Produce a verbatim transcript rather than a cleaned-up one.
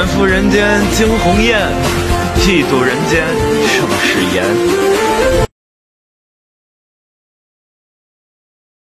负人间惊鸿艳，嫉妒人间盛世颜。